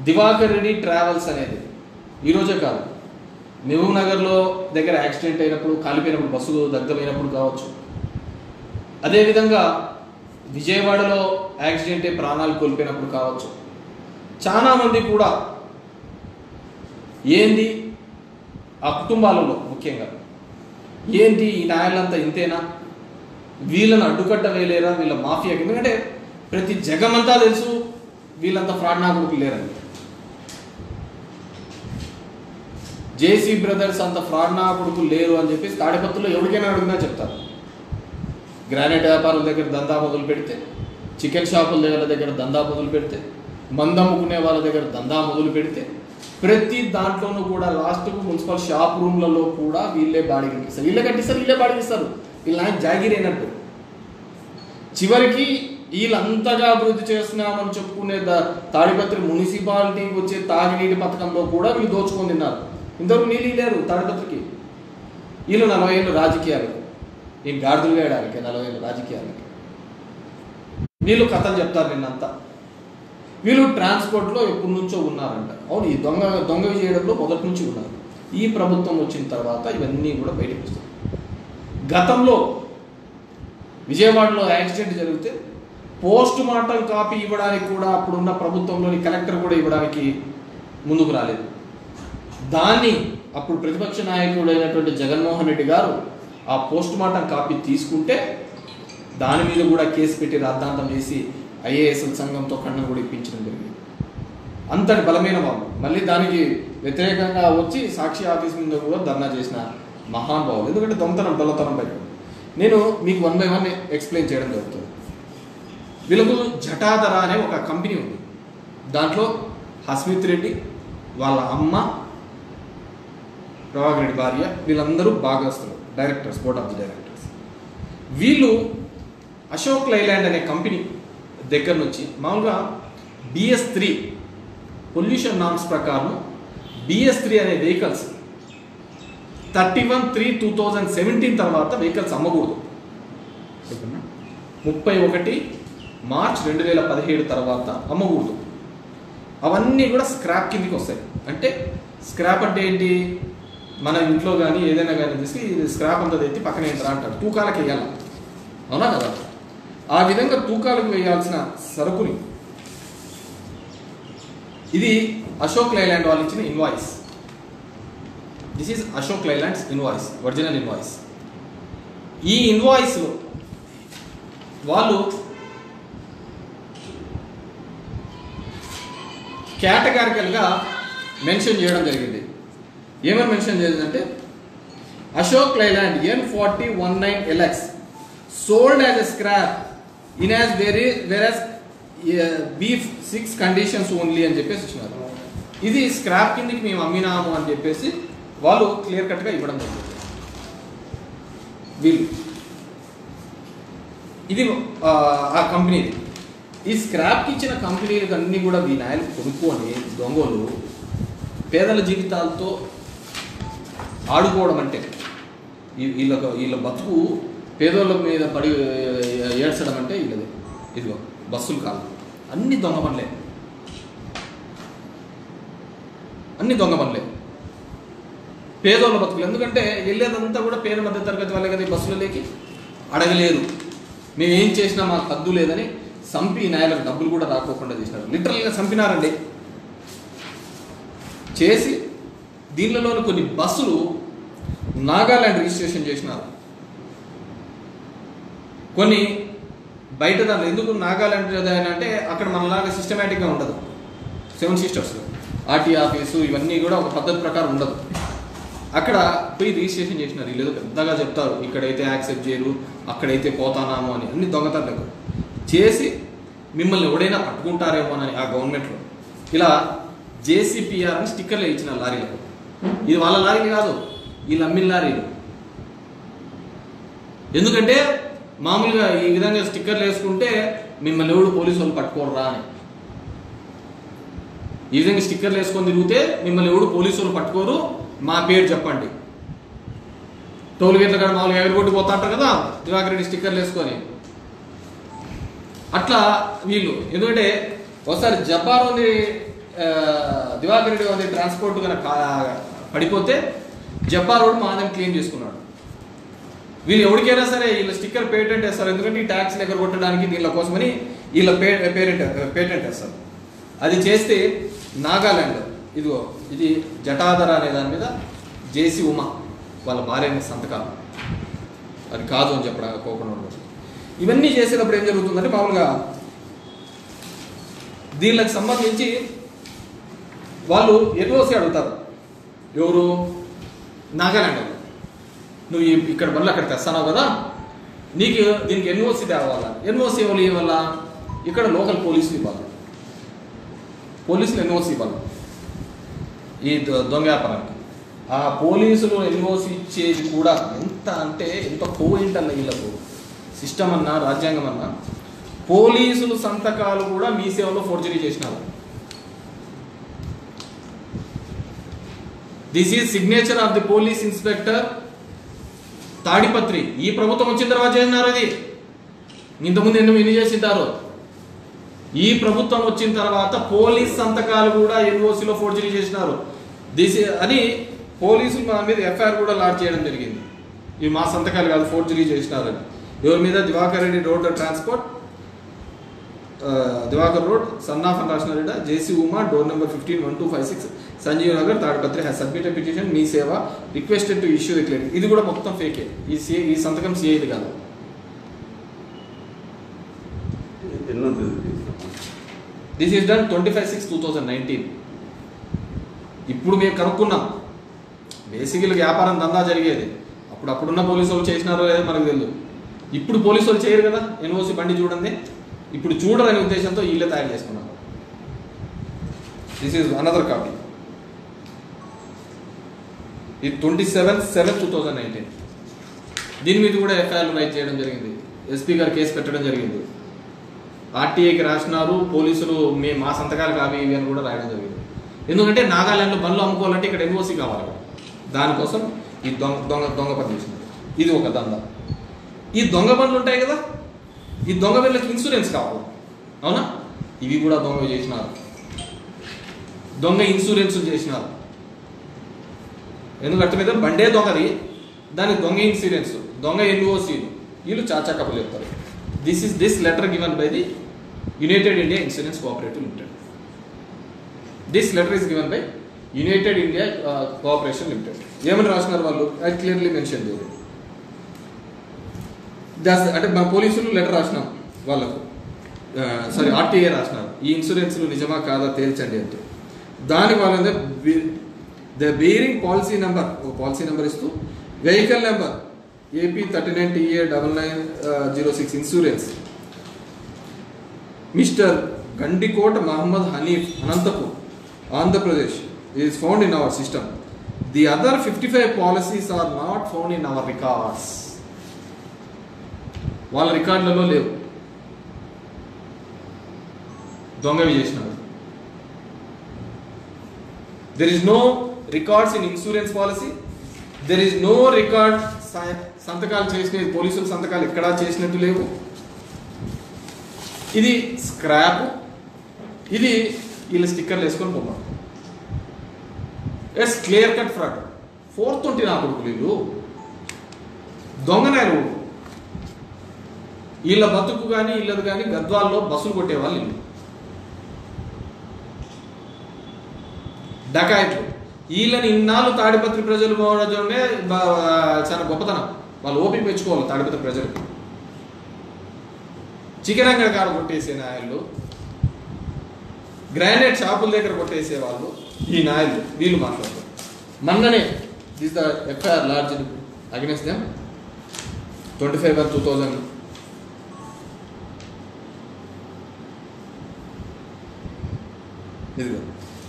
Diwakar Reddy travels అనేది ఈరోజే కాదు, మహబూబ్ నగర్లో దగ్గర యాక్సిడెంట్ అయినప్పుడు, కాలిపోయినప్పుడు, బస్సు దగ్ధమైనప్పుడు కావచ్చు, అదేవిధంగా విజయవాడలో యాక్సిడెంట్ అయి ప్రాణాలు కోల్పోయినప్పుడు కావచ్చు, చాలామంది కూడా ఏంది ఆ కుటుంబాలలో ముఖ్యంగా ఏంటి ఈ నాయలంతా ఇంతేనా, వీళ్ళని అడ్డుకట్ట వేయలేరా, వీళ్ళ మాఫియాకి, ఎందుకంటే ప్రతి జగమంతా తెలుసు వీళ్ళంతా ఫ్రాడ్ నాకుడుకు లేరని. జేసీ బ్రదర్స్ అంత ఫ్రాడ్ నాకుడుకు లేరు అని చెప్పేసి తాడిపత్రులో ఎవరికైనా అడిగినా చెప్తారు. గ్రానైట్ వ్యాపారుల దగ్గర దందా మొదలు పెడితే, చికెన్ షాపుల దగ్గర దందా మొదలు పెడితే, మందమ్ముకునే వాళ్ళ దగ్గర దందా మొదలు పెడితే, ప్రతి దాంట్లోనూ కూడా లాస్ట్కు మున్సిపల్ షాప్ రూమ్లలో కూడా వీళ్ళే బాడీ కట్టిస్తారు, వీళ్ళే కట్టిస్తారు, వీళ్ళే బాడీ ఇస్తారు. వీళ్ళ జాగిరి అయినట్టు. చివరికి వీళ్ళంతగా అభివృద్ధి చేస్తున్నామని చెప్పుకునే తాడిపత్రి మున్సిపాలిటీకి వచ్చే తాగునీటి పథకంలో కూడా వీళ్ళు దోచుకొని తిన్నారు. ఇంతవరకు నీళ్ళు లేరు తాడిపత్రికి. వీళ్ళు 40 ఏళ్ళు రాజకీయాలు, ఈ గాడిదలు వేయడానికి 40 ఏళ్ళు రాజకీయాలకి వీళ్ళు కథలు చెప్తారు. నిన్నంతా వీళ్ళు ట్రాన్స్పోర్ట్లో ఎప్పటి నుంచో ఉన్నారంట. అవును, ఈ దొంగ చేయడంలో మొదటి నుంచి ఉన్నారు. ఈ ప్రభుత్వం వచ్చిన తర్వాత ఇవన్నీ కూడా బయటకు వస్తాయి. గతంలో విజయవాడలో యాక్సిడెంట్ జరిగితే పోస్ట్ మార్టం కాపీ ఇవ్వడానికి కూడా అప్పుడున్న ప్రభుత్వంలోని కలెక్టర్ కూడా ఇవ్వడానికి ముందుకు రాలేదు. దాన్ని అప్పుడు ప్రతిపక్ష నాయకుడు అయినటువంటి జగన్మోహన్ రెడ్డి గారు ఆ పోస్ట్ మార్టం కాపీ తీసుకుంటే దాని మీద కూడా కేసు పెట్టి రాద్ధాంతం చేసి ఐఏఎస్ సంఘంతో ఖండం కూడా ఇప్పించడం జరిగింది. అంతటి బలమైన వాళ్ళు. మళ్ళీ దానికి వ్యతిరేకంగా వచ్చి సాక్షి ఆఫీస్ మీద కూడా ధర్నా చేసిన మహానుభావులు. ఎందుకంటే దొంగతనం బయట. నేను మీకు 1 by 1 ఎక్స్ప్లెయిన్ చేయడం జరుగుతుంది. వీళ్ళకు జటాధర అనే ఒక కంపెనీ ఉంది. దాంట్లో హస్మిత్ రెడ్డి, వాళ్ళ అమ్మ, ప్రభాకర్ రెడ్డి భార్య, వీళ్ళందరూ భాగస్తులు, directors, board of the directors. వీళ్ళు అశోక్ లైలాండ్ అనే కంపెనీ దగ్గర నుంచి మామూలుగా BS3 పొల్యూషన్ నామ్స్ ప్రకారం BS3 అనే వెహికల్స్ 31/3/2017 తర్వాత వెహికల్స్ అమ్మకూడదు. 31 మార్చ్ 2017 తర్వాత అమ్మకూడదు. అవన్నీ కూడా స్క్రాప్ కిందకి వస్తాయి. అంటే స్క్రాప్ అంటే ఏంటి, మన ఇంట్లో కానీ ఏదైనా కానీ తీసి స్క్రాప్ అంతా తెచ్చి పక్కన ఏంటరా అంటారు, తూకాలకు వేయాలి, అవునా కదా? ఆ విధంగా తూకాలకు వేయాల్సిన సరుకుని, ఇది అశోక్ లైలాండ్ వాళ్ళు ఇచ్చిన invoice. This is Ashok Leyland's invoice, original invoice. ఈ ఇన్వాయిస్లో వాళ్ళు కేటగారికల్గా మెన్షన్ చేయడం జరిగింది. ఏమని మెన్షన్ చేసిందంటే, Ashok Leyland N4019LX sold as a scrap in as various B6 conditions only అని చెప్పేసి ఇచ్చినారు. ఇది స్క్రాప్ కిందకి మేము అమ్మినాము అని చెప్పేసి వాళ్ళు క్లియర్ కట్గా ఇవ్వడం జరిగింది. వీళ్ళు ఇది ఆ కంపెనీ. ఈ స్క్రాప్కి ఇచ్చిన కంపెనీలకు అన్నీ కూడా ఈ నాయలు కొనుక్కొని దొంగలు పేదల జీవితాలతో ఆడుకోవడం అంటే, వీళ్ళ బతుకు పేదోళ్ళ మీద పడి ఏడ్చడం అంటే వీళ్ళది. ఇదిగో బస్సులు కాదు, అన్ని దొంగ పనులే, అన్ని దొంగ పనులే. పేదోళ్ళ బతుకులు, ఎందుకంటే వెళ్ళేదంతా కూడా పేద మధ్య తరగతి వాళ్ళే కదా. ఈ బస్సులలోకి అడగలేరు, మేము ఏం చేసినా మాకు హద్దు లేదని సంపి నాయలకు డబ్బులు కూడా రాకోకుండా చేసినారు. లిటరల్గా చంపినారండి. చేసి దీనిలోని కొన్ని బస్సులు నాగాలాండ్ రిజిస్ట్రేషన్ చేసినారు. కొన్ని బయట దాంట్లో ఎందుకు నాగాలాండ్ అంటే అక్కడ మనలాగా సిస్టమేటిక్గా ఉండదు. 7 సిస్టర్స్ ఆర్టీ ఆఫీసు ఇవన్నీ కూడా ఒక పద్ధతి ప్రకారం ఉండదు. అక్కడ పోయి రిజిస్ట్రేషన్ చేసినారు. వీళ్ళు పెద్దగా చెప్తారు, ఇక్కడైతే యాక్సెప్ట్ చేయరు, అక్కడైతే పోతానాము అని. అన్ని దొంగతనాలు చేసి మిమ్మల్ని ఎవడైనా పట్టుకుంటారేమో అని ఆ గవర్నమెంట్లో ఇలా JCPR అని స్టిక్కర్లు ఇచ్చిన లారీలకు. ఇది వాళ్ళ లారీలు కాదు, వీళ్ళు అమ్మిన లారీలు. ఎందుకంటే మామూలుగా ఈ విధంగా స్టిక్కర్లు వేసుకుంటే మిమ్మల్ని ఎవడు పోలీసు వాళ్ళు పట్టుకోర్రా అని. ఈ విధంగా స్టిక్కర్లు వేసుకొని తిరిగితే మిమ్మల్ని ఎవడు పోలీసు వాళ్ళు పట్టుకోరు, మా పేరు చెప్పండి. టోల్ గేట్ల కాడ మామూలుగా ఎగరగొట్టి పోతా అంటారు కదా దివాకర్ రెడ్డి స్టిక్కర్లు వేసుకొని. అట్లా వీళ్ళు, ఎందుకంటే ఒకసారి జబ్బారోని దివాకర్ రెడ్డి గారి ట్రాన్స్పోర్ట్ కనుక పడిపోతే జప్పా రోడ్ మాదని క్లెయిమ్ చేసుకున్నాడు. వీళ్ళు ఎవరికైనా సరే వీళ్ళ స్టిక్కర్ పేటెంట్ వేస్తారు, ఎందుకంటే ఈ ట్యాక్స్ దగ్గర కొట్టడానికి దీనిల కోసమని వీళ్ళ పేటెంట్ వేస్తారు. అది చేస్తే నాగాలాండ్ ఇదిగో ఇది జటాధర అనే దాని మీద జేసీ ఉమా వాళ్ళ భార్య సంతకాలు అది కాదు అని చెప్పడం కోకుండా ఉండదు. ఇవన్నీ చేసేటప్పుడు ఏం జరుగుతుందంటే మామూలుగా దీనికి సంబంధించి వాళ్ళు ఎన్ఓసి అడుగుతారు. ఎవరు? నాగాలాండ్. నువ్వు ఇక్కడ మళ్ళీ అక్కడ తెస్తానావు కదా, నీకు దీనికి ఎన్ఓసి తేవాలా. ఎన్ఓసి ఎవరు ఇవ్వాలా? ఇక్కడ లోకల్ పోలీసులు ఇవ్వాలి. పోలీసులు ఎన్ఓసి ఇవ్వాలి ఈ దొంగ వ్యాపారానికి. ఆ పోలీసులు ఎన్ఓసి ఇచ్చేది కూడా ఎంత అంటే ఎంత పోయింట్ అన్న వీళ్ళకు సిస్టమ్ అన్నా రాజ్యాంగం అన్నా. పోలీసులు సంతకాలు కూడా మీ సేవలో ఫోర్జరీ చేసినారు. This is signature of the police inspector Tadipatri. ఈ ప్రభుత్వం వచ్చిన తర్వాత చేసినారు. అది ఇంతకుముందు ఎన్ని చేసింటారు. ఈ ప్రభుత్వం వచ్చిన తర్వాత పోలీస్ సంతకాలు కూడా ఎన్ఓసిలో ఫోర్జరీ చేసినారు. అని పోలీసులు మా మీద ఎఫ్ఐఆర్ కూడా లాడ్జ్ చేయడం జరిగింది. ఇవి మా సంతకాలు కాదు, ఫోర్జరీ చేసినారని. ఎవరి మీద? Diwakar Reddy road transport, Diwakar road, son of అని రాసిన Reddy, JC Uma, door number 151256, Sanjeev Nagar, Tadipatri, has submitted petition Mee Seva requested to issue the claim. ఇది కూడా మొత్తం ఫేకే. ఈ సంతకం సిఐది కాదు. This is done 25/6/2019. ఇప్పుడు మేము కనుక్కున్నాం. బేసికల్గా వ్యాపారం దందా జరిగేది అప్పుడున్న పోలీసు వాళ్ళు చేసినారో లేదో మనకు తెలియదు. ఇప్పుడు పోలీసు వాళ్ళు చేయరు కదా. ఎన్ఓసి బండి చూడండి, ఇప్పుడు చూడరనే ఉద్దేశంతో వీళ్ళే తయారు చేసుకున్నారు. This is another copy. ఇది 27/7/2019. దీని మీద కూడా ఎఫ్ఐఆర్ రైట్ చేయడం జరిగింది. ఎస్పీ గారు కేసు పెట్టడం జరిగింది. ఆర్టీఐకి రాసినారు. పోలీసులు మా సంతకాలు కావి ఇవి అని కూడా రాయడం జరిగింది. ఎందుకంటే నాగాలాండ్లో బండ్లు అమ్ముకోవాలంటే ఇక్కడ ఎన్ఓసి కావాలి. దానికోసం ఈ దొంగ పని చేసినారు. ఇది ఒక దందా. ఈ దొంగ బండ్లు ఉంటాయి కదా, ఈ దొంగ బండ్లకి ఇన్సూరెన్స్ కావాలి. అవునా? ఇవి కూడా దొంగ చేసినారు. దొంగ ఇన్సూరెన్స్ చేసినారు. ఎందుకంటే మీద బండే దొంగది, దానికి దొంగ ఇన్సూరెన్స్, దొంగ ఎన్ఓసీలు, వీళ్ళు చాచా కబులు చెప్తారు. This letter given by the United India insurance cooperative limited. This letter is given by United India cooperation limited. ఏమని రాసినారు వాళ్ళు? అది క్లియర్లీ మెన్షన్ చేయలేదు. అంటే మన పోలీసులు లెటర్ రాసినాం వాళ్ళకు, సారీ ఆర్టీఏ రాసినారు, ఈ ఇన్సూరెన్స్లు నిజమా కాదా తేల్చండి అంటే. దానికి వాళ్ళంటే ద బేరింగ్ పాలసీ నెంబర్ ఇస్తూ vehicle number AP 39TA9906 insurance Mr Gandikota Mohammed Hanif, Anantapur, Andhra Pradesh is found in our system. The other 55 policies are not found in our records. వాళ్ళ రికార్డులలో లేవు. దొంగవి చేసినారు. There is no records in insurance policy. There is no record సంతకాలు చేసిన పోలీసులు సంతకాలు ఎక్కడా చేసినట్టు లేవు. ఇది స్క్రాప్. ఇది వీళ్ళ స్టిక్కర్లు వేసుకొని పోతాం. It's clear cut fraud. 420 నా కొడుకులు వీళ్ళు దొంగనేరు. వీళ్ళ బతుకు కానీ వీళ్ళది కానీ గద్వాల్లో బస్సులు కొట్టేవాళ్ళు వీళ్ళు. డకాయట్లు. వీళ్ళని ఇన్నాళ్ళు తాడిపత్రి ప్రజలు పోవడమే చాలా గొప్పతనం. వాళ్ళు ఓపిక మెచ్చుకోవాలి తాడిపత్రి ప్రజలు. చికెన్ అంగడి కాడ కొట్టేసే నాయళ్ళు, గ్రానైట్ షాపుల దగ్గర కొట్టేసే వాళ్ళు ఈ నాయలు. వీళ్ళు మాట్లాడతారు. మొన్ననే this the FIR lodged against them 25/2000. ఇదిగో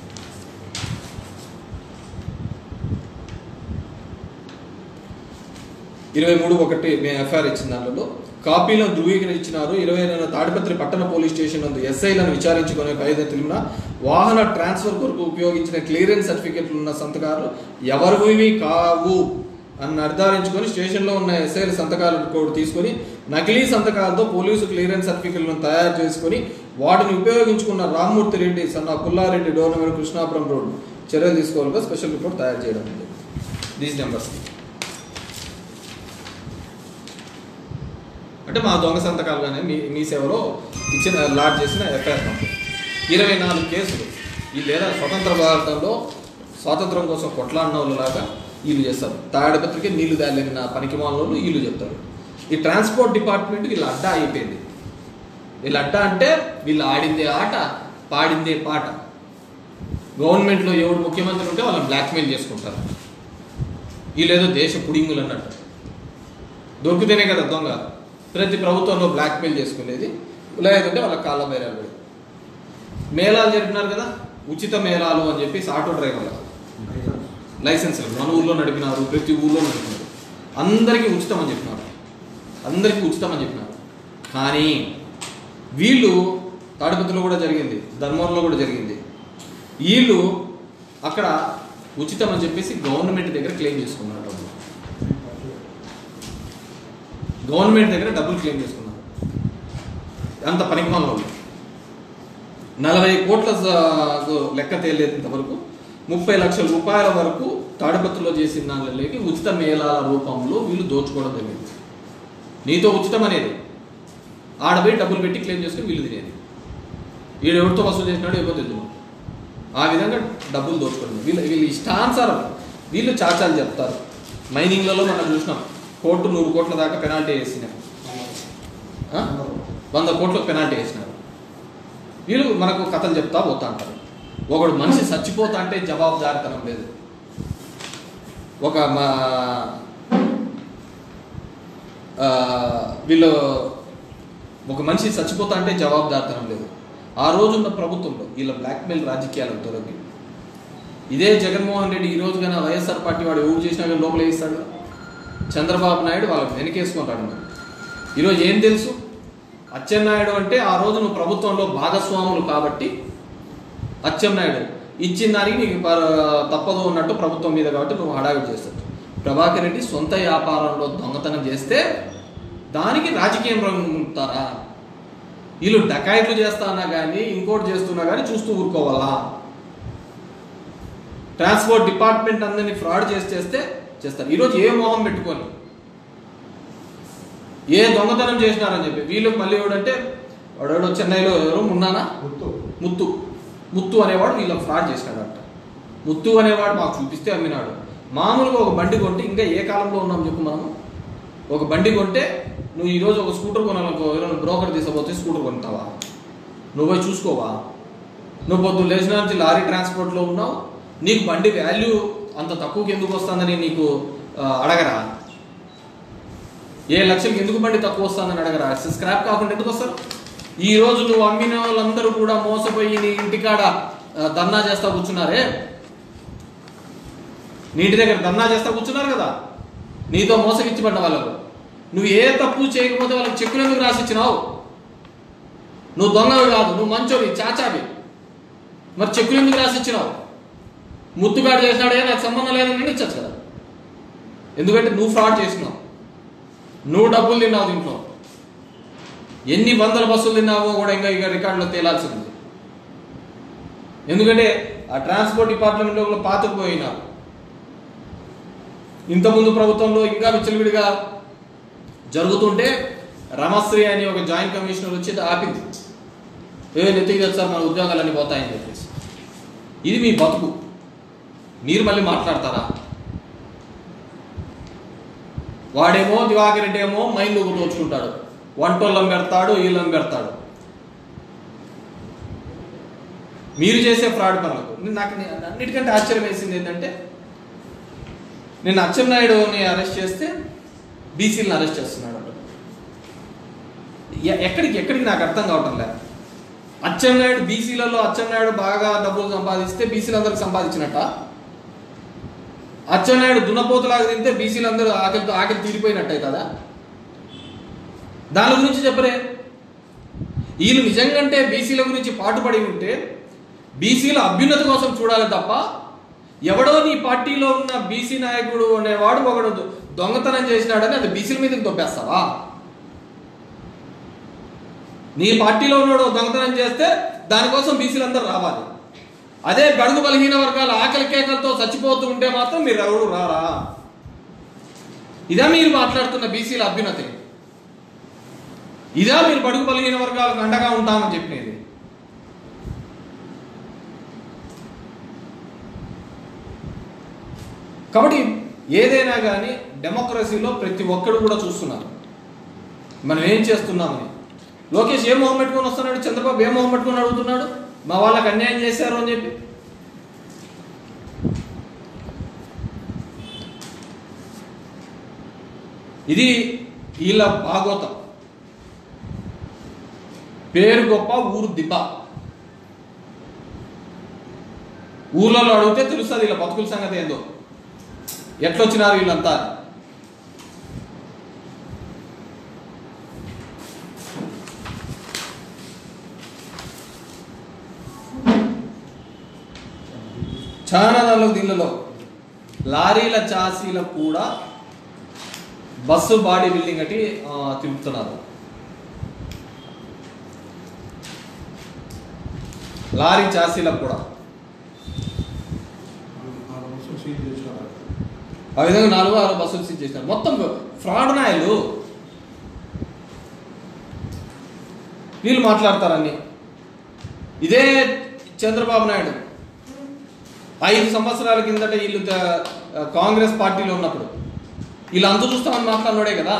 23/1 మేము ఎఫ్ఐఆర్ ఇచ్చిన దాంట్లో కాపీలను ధృవీకరించినారు. 29 తాడిపత్రి పట్టణ పోలీస్ స్టేషన్ నందు ఎస్ఐలను విచారించుకునే ఖైదు తెలిపిన వాహన ట్రాన్స్ఫర్ కొరకు ఉపయోగించిన క్లియరెన్స్ సర్టిఫికెట్లు ఉన్న సంతకాలు ఎవరివి కావు అని నిర్ధారించుకొని స్టేషన్లో ఉన్న ఎస్ఐల సంతకాలు కూడా తీసుకొని నకిలీ సంతకాలతో పోలీసు క్లియరెన్స్ సర్టిఫికెట్లను తయారు చేసుకొని వాటిని ఉపయోగించుకున్న రామ్మూర్తి రెడ్డి సన్న Pullareddy door number Krishnapuram road చర్యలు తీసుకోవాలిగా స్పెషల్ రిపోర్ట్ తయారు చేయడం. దీస్ నెంబర్స్ అంటే మా దొంగ సంతకాలుగానే మీ సేవలో ఇచ్చిన లాడ్ చేసిన ఎఫ్ఐఆర్ కంపెనీ 24 కేసులు. ఈ లేదా స్వతంత్ర భారతంలో స్వాతంత్రం కోసం కొట్లాడిన వాళ్ళలాగా వీళ్ళు చేస్తారు. తాడిపత్రికి నీళ్లు దాలిన పనికి మాలలో వీళ్ళు చెప్తారు. ఈ ట్రాన్స్పోర్ట్ డిపార్ట్మెంట్ వీళ్ళ అడ్డా అయిపోయింది. వీళ్ళ అడ్డా అంటే వీళ్ళు ఆడిందే ఆట, పాడిందే పాట. గవర్నమెంట్లో ఎవరు ముఖ్యమంత్రి ఉంటే వాళ్ళని బ్లాక్మెయిల్ చేసుకుంటారు. వీళ్ళేదో దేశ పుడింగులు అన్నట్టు. దొరికితేనే కదా దొంగ. ప్రతి ప్రభుత్వంలో బ్లాక్మెయిల్ చేసుకునేది. లేదంటే వాళ్ళ కాళ్ళ బైరాలు మేళాలు జరిపినారు కదా, ఉచిత మేళాలు అని చెప్పి ఆటో డ్రైవర్ల లైసెన్సులు మన ఊళ్ళో నడిపినారు, ప్రతి ఊళ్ళో నడిపినారు. అందరికీ ఉచితం అని చెప్పినారు. కానీ వీళ్ళు తాడిపత్రిలో కూడా జరిగింది, ధర్మంలో కూడా జరిగింది. వీళ్ళు అక్కడ ఉచితం అని చెప్పేసి గవర్నమెంట్ దగ్గర క్లెయిమ్ చేసుకున్నారు. గవర్నమెంట్ దగ్గర డబ్బులు క్లెయిమ్ చేసుకున్నారు. అంత పనికిమాల 40 కోట్ల లెక్క తేలేంత వరకు 30 లక్షల రూపాయల వరకు తాడిపత్రిలో చేసిన దానిలోకి ఉచిత మేళాల రూపంలో వీళ్ళు దోచుకోవడం జరిగింది. నీతో ఉచితం అనేది ఆడబోయి డబ్బులు పెట్టి క్లెయిమ్ చేసుకుని వీళ్ళు తినేది. వీడు ఎవరితో వసూలు చేసినాడు ఎవరో తెలియదు. ఆ విధంగా డబ్బులు దోచుకోవడం. వీళ్ళు ఇష్టానుసారం వీళ్ళు చాచాలు చెప్తారు. మైనింగ్లలో మనం చూసినాం, కోర్టు 100 కోట్ల దాకా పెనాల్టీ వేసినారు, 100 కోట్లకు పెనాల్టీ వేసినారు. వీళ్ళు మనకు కథలు చెప్తా పోతా అంటారు. ఒకడు మనిషి చచ్చిపోతా అంటే జవాబుదారితనం లేదు. ఒక మనిషి చచ్చిపోతా అంటే జవాబుదారితనం లేదు. ఆ రోజున్న ప్రభుత్వంలో వీళ్ళ బ్లాక్మెయిల్ రాజకీయాలకు దొరికి ఇదే జగన్మోహన్ రెడ్డి ఈ రోజు కానీ వైఎస్ఆర్ పార్టీ వాడు ఎవరు చేసినా కానీ లోపల వేస్తాడు. చంద్రబాబు నాయుడు వాళ్ళకి వెనకేసుకుంటాడు. ఈరోజు ఏం తెలుసు? అచ్చెన్నాయుడు అంటే ఆ రోజు నువ్వు ప్రభుత్వంలో భాగస్వాములు కాబట్టి అచ్చెన్నాయుడు ఇచ్చిన దానికి నీకు తప్పదు అన్నట్టు ప్రభుత్వం మీద కాబట్టి నువ్వు హడావిడి చేస్తావు. ప్రభాకర్ రెడ్డి సొంత వ్యాపారంలో దొంగతనం చేస్తే దానికి రాజకీయం రంగుతారా? వీళ్ళు డకాయిట్లు చేస్తానా కానీ ఇంకోటి చేస్తున్నా కానీ చూస్తూ ఊరుకోవాలా? ట్రాన్స్పోర్ట్ డిపార్ట్మెంట్ అందరినీ ఫ్రాడ్ చేస్తే చేస్తారు. ఈరోజు ఏ మోహం పెట్టుకొని ఏ దొంగతనం చేసినారని చెప్పి వీళ్ళకి మళ్ళీ ఎవడంటే వాడు చెన్నైలో ఎవరు మున్నానా ముత్తు అనేవాడు వీళ్ళకి ఫ్రాడ్ చేసినాడంట. ముత్తు అనేవాడు మాకు చూపిస్తే అమ్మినాడు. మామూలుగా ఒక బండి కొంటే ఇంకా ఏ కాలంలో ఉన్నాం చెప్పు మనము? ఒక బండి కొంటే నువ్వు ఈరోజు ఒక స్కూటర్ కొనాలనుకో, బ్రోకర్ తీసుకుపోతే స్కూటర్ కొంటావా? నువ్వు పోయి చూసుకోవా? నువ్వు పొద్దున్న లేచిన నుంచి లారీ ట్రాన్స్పోర్ట్లో ఉన్నావు, నీకు బండి వాల్యూ అంత తక్కువకి ఎందుకు వస్తుందని నీకు అడగరా? ఏ లక్షలకి ఎందుకు బండి తక్కువ వస్తుందని అడగరా? స్క్రాప్ కాకుండా ఎందుకు వస్తారు? ఈ రోజు నువ్వు అమ్మిన వాళ్ళందరూ కూడా మోసపోయి నీ ఇంటికాడ ధర్నా చేస్తా కూర్చున్నారే, నీటి దగ్గర ధర్నా చేస్తా కూర్చున్నారు కదా, నీతో మోసగిచ్చిపడ్డ వాళ్ళకు. నువ్వు ఏ తప్పు చేయకపోతే వాళ్ళకి చెక్కులు ఎందుకు రాసిచ్చినావు? నువ్వు దొంగవి కాదు, నువ్వు మంచోవి, చాచావి, మరి చెక్కులు ఎందుకు రాసిచ్చినావు? ముత్తుగాడు చేసినాడే నాకు సంబంధం లేదని ఇచ్చచ్చు కదా. ఎందుకంటే నువ్వు ఫ్రాడ్ చేసినావు, నువ్వు డబ్బులు తిన్నావు. దీంట్లో ఎన్ని వందల బస్సులు తిన్నావో కూడా ఇంకా రికార్డులో తేలాల్సి ఉంది. ఎందుకంటే ఆ ట్రాన్స్పోర్ట్ డిపార్ట్మెంట్లో పాతుకుపోయినారు. ఇంతకుముందు ప్రభుత్వంలో ఇంకా విచ్చలవిడిగా జరుగుతుంటే రమశ్రీ అని ఒక జాయింట్ కమిషనర్ వచ్చి ఆపింది. నెత్తికి సార్ మన ఉద్యోగాలన్నీ పోతాయని చెప్పేసి. ఇది మీ బతుకు, మీరు మళ్ళీ మాట్లాడతారా? వాడేమో దివాకర్ రెడ్డి ఏమో మైండ్ దోచుకుంటాడు, వంటోళ్ళం పెడతాడు, వీళ్ళం పెడతాడు. మీరు చేసే ఫ్రాడ్ పనులకు నాకు అన్నిటికంటే ఆశ్చర్యం వేసింది ఏంటంటే, నేను అచ్చెన్నాయుడుని అరెస్ట్ చేస్తే బీసీలను అరెస్ట్ చేస్తున్నాడు. ఎక్కడికి నాకు అర్థం కావటం లేదు. అచ్చెన్నాయుడు బీసీలలో అచ్చెన్నాయుడు బాగా డబ్బులు సంపాదిస్తే బీసీలందరికి సంపాదించినట్ట? అచ్చెన్నాయుడు దున్నపోతులాగా తింటే బీసీలందరూ ఆకలి తీరిపోయినట్టే కదా? దాని గురించి చెప్పరే. వీళ్ళు నిజంగాంటే బీసీల గురించి పాటుపడి ఉంటే బీసీల అభ్యున్నతి కోసం చూడాలి తప్ప ఎవడో నీ పార్టీలో ఉన్న బీసీ నాయకుడు అనేవాడు ఒకడు దొంగతనం చేసినాడని అది బీసీల మీదకి దొబ్బేస్తావా? నీ పార్టీలో ఉన్నాడు దొంగతనం చేస్తే దానికోసం బీసీలందరూ రావాలి. అదే బడుగు బలహీన వర్గాలు ఆకలి కేకలతో చచ్చిపోతూ ఉంటే మాత్రం మీరు ఎవరు రారా? ఇదా మీరు మాట్లాడుతున్న బీసీల అభ్యున్నతి? ఇదా మీరు బడుగు బలహీన వర్గాలకు అండగా ఉంటామని చెప్పినది? కాబట్టి ఏదైనా కానీ డెమోక్రసీలో ప్రతి ఒక్కడు కూడా చూస్తున్నారు మనం ఏం చేస్తున్నామని. లోకేష్ ఏ మొహం పెట్టుకొని వస్తున్నాడు, చంద్రబాబు ఏ మొహం పెట్టుకొని అడుగుతున్నాడు మా వాళ్ళకి అన్యాయం చేశారు అని చెప్పి. ఇది వీళ్ళ భాగోతం. పేరు గొప్ప, ఊరు దిబ్బ. ఊర్లలో అడిగితే తెలుస్తుంది వీళ్ళ బతుకుల సంగతి ఏందో, ఎట్లొచ్చినారు వీళ్ళంతా. చాలా దానిలో దీనిలో లారీల చాసీలకు కూడా బస్సు బాడీ బిల్డింగ్ అట్టి తిప్పుతున్నారు. లారీ చాసీలకు కూడా ఆ విధంగా 4-6 బస్సులు సీజ్ చేసినారు. మొత్తం ఫ్రాడ్ నాయలు వీళ్ళు మాట్లాడతారని. ఇదే చంద్రబాబు నాయుడు 5 సంవత్సరాల కిందట వీళ్ళు కాంగ్రెస్ పార్టీలో ఉన్నప్పుడు వీళ్ళు అంత చూస్తామని మాట్లాడినాడే కదా.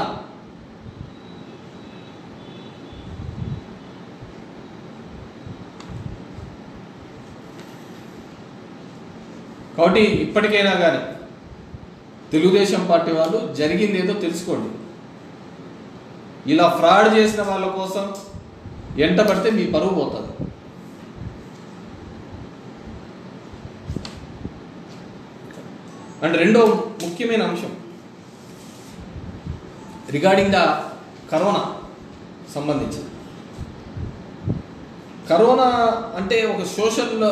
కాబట్టి ఇప్పటికైనా కానీ తెలుగుదేశం పార్టీ వాళ్ళు జరిగింది ఏదో తెలుసుకోండి. ఇలా ఫ్రాడ్ చేసిన వాళ్ళ కోసం ఎంట పడితే మీ పరువు పోతుంది. అండ్ రెండో ముఖ్యమైన అంశం రిగార్డింగ్ ద కరోనా సంబంధించి. కరోనా అంటే ఒక సోషల్లో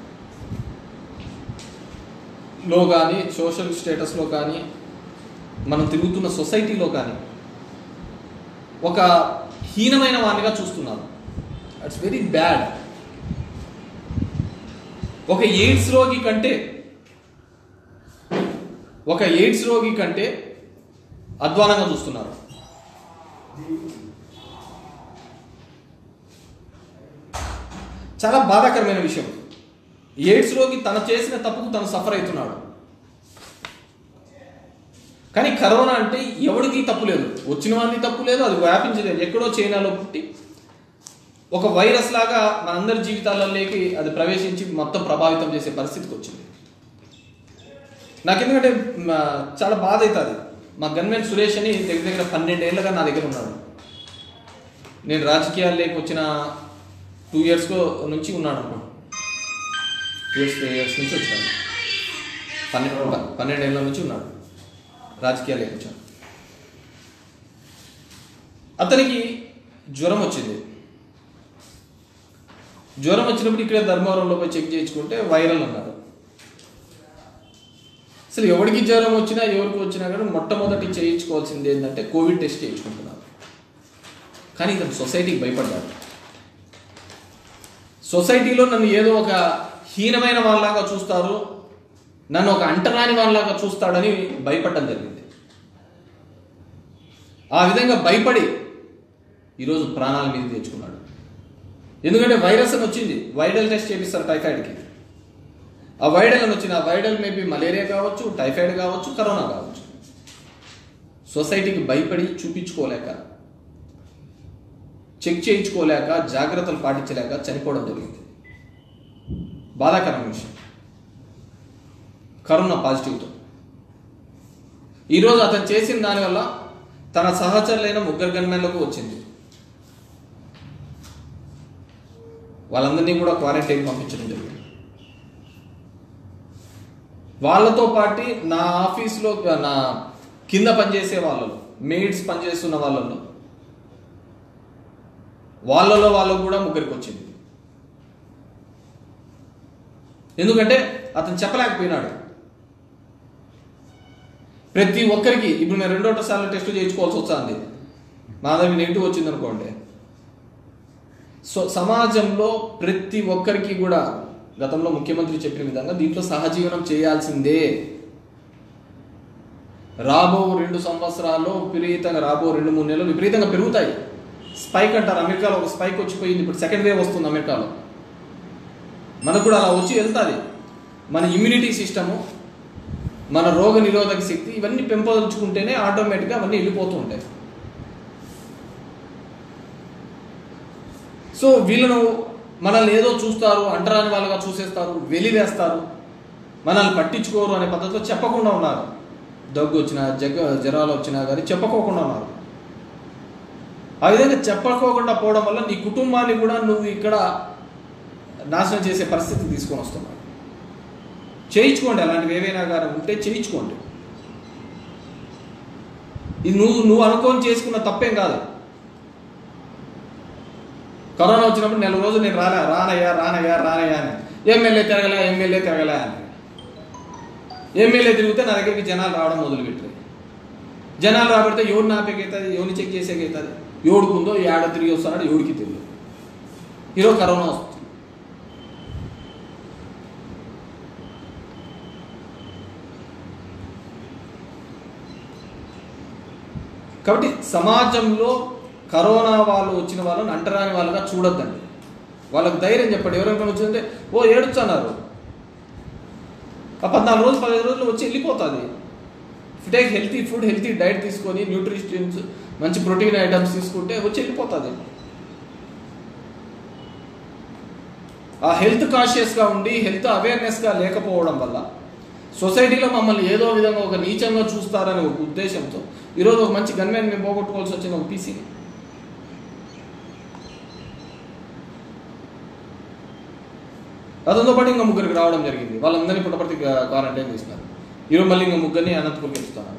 కానీ సోషల్ స్టేటస్లో కానీ మనం తిరుగుతున్న సొసైటీలో కానీ ఒక హీనమైన వాణిగా చూస్తున్నారు. It's very bad. ఒక ఎయిడ్స్ రోగి కంటే అధ్వానంగా చూస్తున్నారు. చాలా బాధాకరమైన విషయం. ఎయిడ్స్ రోగి తను చేసిన తప్పుకు తను సఫర్ అవుతున్నాడు. కానీ కరోనా అంటే ఎవరికి తప్పు లేదు, వచ్చిన వాడిని తప్పు లేదు, అది వ్యాపించలేదు. ఎక్కడో చైనాలో పుట్టి ఒక వైరస్ లాగా మనందరి జీవితాలలోకి అది ప్రవేశించి మొత్తం ప్రభావితం చేసే పరిస్థితికి వచ్చింది. నాకు ఎందుకంటే చాలా బాధ అవుతుంది. మా గన్మెన్ సురేష్ అని దగ్గర 12 ఏళ్ళగా నా దగ్గర ఉన్నాడు. నేను రాజకీయాల్లోకి వచ్చిన 2 years నుంచి ఉన్నాడు అనుకోండి. 2 years నుంచి వచ్చాను. 12 ఏళ్ళ నుంచి ఉన్నాడు రాజకీయాల్లోకి వచ్చాను. అతనికి జ్వరం వచ్చింది. జ్వరం వచ్చినప్పుడు ఇక్కడ ధర్మవరంలో పోయి చెక్ చేయించుకుంటే వైరల్ అన్నారు. అసలు ఎవరికి జ్వరం వచ్చినా ఎవరికి వచ్చినా కానీ మొట్టమొదటి చేయించుకోవాల్సింది ఏంటంటే కోవిడ్ టెస్ట్ చేయించుకుంటున్నారు. కానీ ఇతను సొసైటీకి భయపడ్డాడు. సొసైటీలో నన్ను ఏదో ఒక హీనమైన వాళ్ళలాగా చూస్తారు, నన్ను ఒక అంటరాని వాళ్ళలాగా చూస్తాడని భయపడడం జరిగింది. ఆ విధంగా భయపడి ఈరోజు ప్రాణాల మీద తెచ్చుకున్నాడు. ఎందుకంటే వైరస్ అని వచ్చింది, వైరల్ టెస్ట్ చేపిస్తారు టైఫాయిడ్కి. ఆ వైరల్ అని వచ్చింది. ఆ వైరల్ మేబీ మలేరియా కావచ్చు, టైఫాయిడ్ కావచ్చు, కరోనా కావచ్చు. సొసైటీకి భయపడి చూపించుకోలేక, చెక్ చేయించుకోలేక, జాగ్రత్తలు పాటించలేక చనిపోవడం జరిగింది. బాధాకరమైన విషయం. కరోనా పాజిటివ్తో ఈరోజు అతను చేసిన దానివల్ల తన సహచరులైన 3 గన్మెన్లకు వచ్చింది. వాళ్ళందరినీ కూడా క్వారంటైన్ పంపించడం జరిగింది. వాళ్ళతో పాటు నా ఆఫీస్లో నా కింద పనిచేసే వాళ్ళలో, మెయిడ్స్ పనిచేస్తున్న వాళ్ళలో కూడా 3కి వచ్చింది. ఎందుకంటే అతను చెప్పలేకపోయినాడు. ప్రతి ఒక్కరికి ఇప్పుడు నేను 2 సార్లు టెస్ట్ చేయించుకోవాల్సి వస్తుంది, నా దగ్గర నెగిటివ్ వచ్చింది అనుకోండి. సో సమాజంలో ప్రతి ఒక్కరికి కూడా గతంలో ముఖ్యమంత్రి చెప్పిన విధంగా దీంట్లో సహజీవనం చేయాల్సిందే. రాబో 2 సంవత్సరాల్లో విపరీతంగా, రాబో 2-3 నెలలు విపరీతంగా పెరుగుతాయి. స్పైక్ అంటారు, అమెరికాలో ఒక స్పైక్ వచ్చిపోయింది, ఇప్పుడు సెకండ్ వేవ్ వస్తుంది అమెరికాలో. మనకు కూడా అలా వచ్చి వెళ్తుంది. మన ఇమ్యూనిటీ సిస్టము, మన రోగ నిరోధక శక్తి ఇవన్నీ పెంపొందించుకుంటేనే ఆటోమేటిక్గా అవన్నీ వెళ్ళిపోతూ ఉంటాయి. సో వీళ్ళను మనల్ని ఏదో చూస్తారు, అంటరాని వాళ్ళగా చూసేస్తారు, వెలివేస్తారు, మనల్ని పట్టించుకోరు అనే పద్ధతిలో చెప్పకుండా ఉన్నారు. దగ్గు వచ్చినా జ్వరాలు వచ్చినా కానీ చెప్పుకోకుండా ఉన్నారు. ఆ విధంగా చెప్పుకోకుండా పోవడం వల్ల నీ కుటుంబాన్ని కూడా నువ్వు ఇక్కడ నాశనం చేసే పరిస్థితి తీసుకొని వస్తున్నావు. చేయించుకోండి, అలాంటివి ఏవైనా కానీ ఉంటే చేయించుకోండి. ఇది నువ్వు అనుకోని చేసుకున్న తప్పేం కాదు. కరోనా వచ్చినప్పుడు 4 రోజులు నేను రానయ్యా అని ఎమ్మెల్యే తిరగలే అని. ఎమ్మెల్యే తిరిగితే నా దగ్గరికి జనాలు రావడం మొదలుపెట్టారు. జనాలు రాబడితే ఎవరిని ఆపేకవుతుంది, ఎవరిని చెక్ చేసేకవుతుంది, ఎవడుకుందో ఏడ తిరిగి వస్తున్నాడు ఎవరికి తెలియదు. ఈరోజు కరోనా వస్తుంది. కాబట్టి సమాజంలో కరోనా వాళ్ళు వచ్చిన వాళ్ళని అంటరాని వాళ్ళగా చూడొద్దండి. వాళ్ళకి ధైర్యం చెప్పండి. ఎవరైనా వచ్చిందంటే ఏడుస్తున్నారు, ఆ 14 రోజులు 15 రోజులు వచ్చి వెళ్ళిపోతుంది. Take healthy food, healthy diet తీసుకొని న్యూట్రిషన్స్, మంచి ప్రోటీన్ ఐటమ్స్ తీసుకుంటే వచ్చి వెళ్ళిపోతుంది. ఆ హెల్త్ కాన్షియస్గా ఉండి హెల్త్ అవేర్నెస్గా లేకపోవడం వల్ల సొసైటీలో మమ్మల్ని ఏదో విధంగా ఒక నీచంగా చూస్తారనే ఒక ఉద్దేశంతో ఈరోజు ఒక మంచి గన్మెన్ మేము పోగొట్టుకోవాల్సి వచ్చింది, ఒక పీసీని. అతనితో పాటు ఇంకా 3 రావడం జరిగింది. వాళ్ళందరినీ పుట్టపర్తి క్వారంటైన్ చేసినారు. ఈరోజు మళ్ళీ ఇంకా 3 అనంతపురం ఇస్తున్నారు.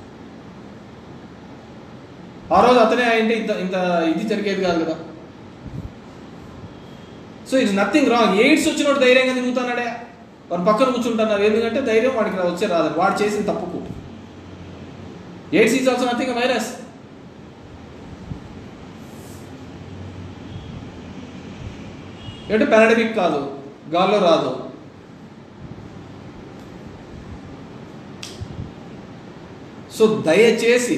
ఆ రోజు అతనే అయింటే ఇంత ఇది జరిగేది కాదు కదా. So it's nothing wrong. AIDS వచ్చినప్పుడు ధైర్యంగా తిరుగుతున్నాడే, వాడు పక్కన కూర్చుంటున్నారు. ఎందుకంటే ధైర్యం వాడికి వచ్చే రాదు, వాడు చేసిన తప్పుకు. AIDS is also nothing virus. అంటే పాండమిక్ కాదు, గాల్లో రాదు. సో దయచేసి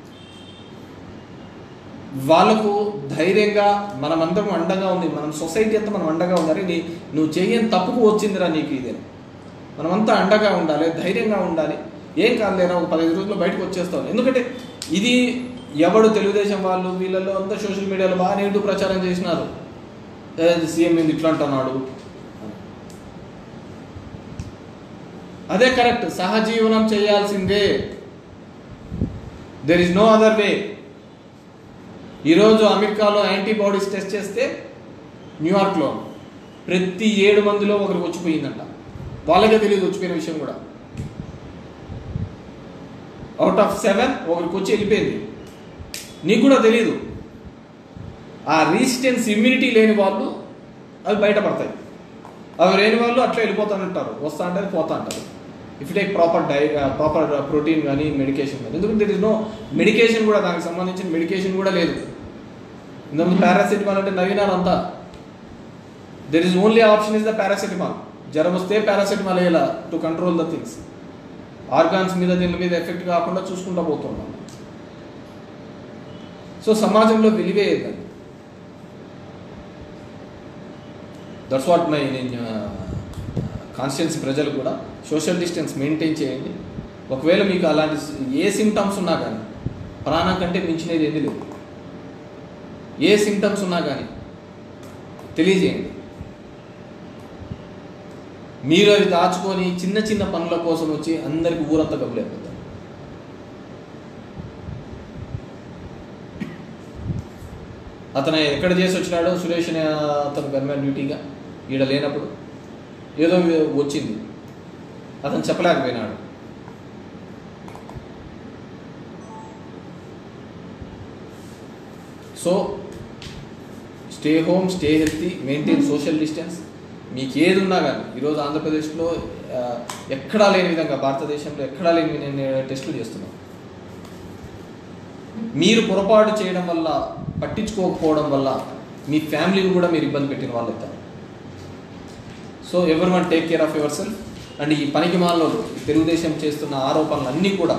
వాళ్ళకు ధైర్యంగా మనమందరం అండగా ఉంది, మనం సొసైటీ అంతా మనం అండగా ఉండాలి. నువ్వు చేయని తప్పుకు వచ్చిందిరా నీకు ఇదే, మనమంతా అండగా ఉండాలి, ధైర్యంగా ఉండాలి. ఏం కాదులేరా, ఒక 15 రోజుల్లో బయటకు వచ్చేస్తాం. ఎందుకంటే ఇది ఎవడు తెలుగుదేశం వాళ్ళు వీళ్ళలో అంతా సోషల్ మీడియాలో బాగా నెగిటివ్ ప్రచారం చేసినారు. సీఎం ఏంది ఇట్లా అంటున్నాడు, అదే కరెక్ట్. సహజీవనం చేయాల్సిందే, there is no other way. ఈరోజు అమెరికాలో యాంటీబాడీస్ టెస్ట్ చేస్తే న్యూయార్క్లో ప్రతి 7 మందిలో ఒకరికి వచ్చిపోయిందంట. వాళ్ళకే తెలియదు వచ్చిపోయిన విషయం కూడా. అవుట్ ఆఫ్ 7 ఒకరికి వచ్చి వెళ్ళిపోయింది, నీకు కూడా తెలియదు. ఆ రెసిస్టెన్స్ ఇమ్యూనిటీ లేని వాళ్ళు అవి బయటపడతాయి, అవి లేని వాళ్ళు అట్లా వెళ్ళిపోతానంటారు, వస్తా అంటారు పోతా అంటారు. If take proper proper protein కానీ మెడికేషన్ కానీ. ఎందుకంటే దెర్ ఇస్ నో మెడికేషన్ కూడా, దానికి సంబంధించిన మెడికేషన్ కూడా లేదు. ఇంతకుముందు పారాసిటమాల్ అంటే నవీనాలు అంతా. There is only option is the paracetamol. జ్వరం వస్తే పారాసిటమాల్ వేయాల to control the things. Organs మీద దీని మీద ఎఫెక్ట్ కాకుండా చూసుకుంటూ పోతున్నాం. సో సమాజంలో వెలివేయద్దండి. దట్స్ వాట్ మై కాన్స్టిట్యున్సీ ప్రజలు కూడా సోషల్ డిస్టెన్స్ మెయింటైన్ చేయండి. ఒకవేళ మీకు అలాంటి ఏ సిమ్టమ్స్ ఉన్నా కానీ, ప్రాణం కంటే మించినది ఏది లేదు, ఏ సిమ్టమ్స్ ఉన్నా కానీ తెలియజేయండి. మీరు అవి దాచుకొని చిన్న చిన్న పనుల కోసం వచ్చి అందరికి ఊరంతా గబ్బులేకపోతారు. అతను ఎక్కడ చేసి వచ్చినాడో, సురేష్ అనే అతను గవర్నమెంట్ డ్యూటీగా ఈడ లేనప్పుడు ఏదో వచ్చింది, అతను చెప్పలేకపోయినాడు. So stay home, stay healthy, maintain social distance. మీకు ఏది ఉన్నా కానీ ఈరోజు ఆంధ్రప్రదేశ్లో ఎక్కడా లేని విధంగా భారతదేశంలో ఎక్కడా లేని టెస్టులు చేస్తున్నాం. మీరు పొరపాటు చేయడం వల్ల, పట్టించుకోకపోవడం వల్ల మీ ఫ్యామిలీని కూడా మీరు ఇబ్బంది పెట్టిన వాళ్ళు అవుతారు. So everyone take care of yourself. And ఈ పనికి మాలలో తెలుగుదేశం చేస్తున్న ఆరోపణలు అన్నీ కూడా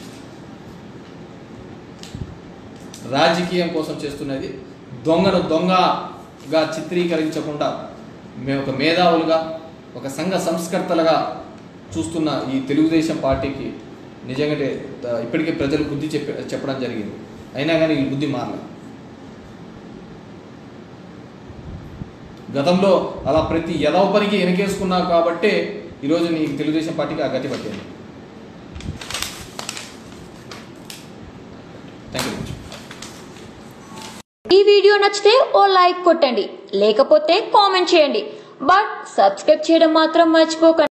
రాజకీయం కోసం చేస్తున్నది. దొంగను దొంగగా చిత్రీకరించకుండా మేము ఒక మేధావులుగా, ఒక సంఘ సంస్కర్తలుగా చూస్తున్న ఈ తెలుగుదేశం పార్టీకి నిజంగా ఇప్పటికే ప్రజలు బుద్ధి చెప్పడం జరిగింది. అయినా కానీ ఈ బుద్ధి మారలేదు. గతంలో అలా ప్రతి ఎదవ పనికి వెనకేసుకున్నావు కాబట్టే ఈరోజు నీ తెలుగుదేశం పార్టీకి ఆ గతి పట్టింది. Thank you. ఈ వీడియో నచ్చితే ఓ లైక్ కొట్టండి, లేకపోతే కామెంట్ చేయండి. బట్ సబ్స్క్రైబ్ చేయడం మాత్రం మర్చిపోకండి.